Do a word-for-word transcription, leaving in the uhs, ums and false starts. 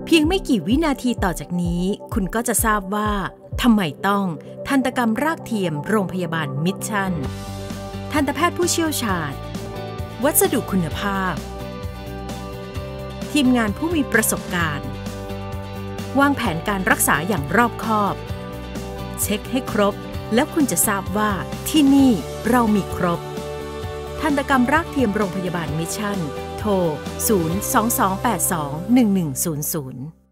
เพียงไม่กี่วินาทีต่อจากนี้คุณก็จะทราบว่าทำไมต้องทันตกรรมรากเทียมโรงพยาบาลมิชชั่นทันตแพทย์ผู้เชี่ยวชาญวัสดุคุณภาพทีมงานผู้มีประสบการณ์วางแผนการรักษาอย่างรอบคอบเช็คให้ครบแล้วคุณจะทราบว่าที่นี่เรามีครบทันตกรรมรากเทียมโรงพยาบาลมิชชั่นโทรศูนย์ สอง สอง แปด สอง หนึ่ง หนึ่ง ศูนย์ ศูนย์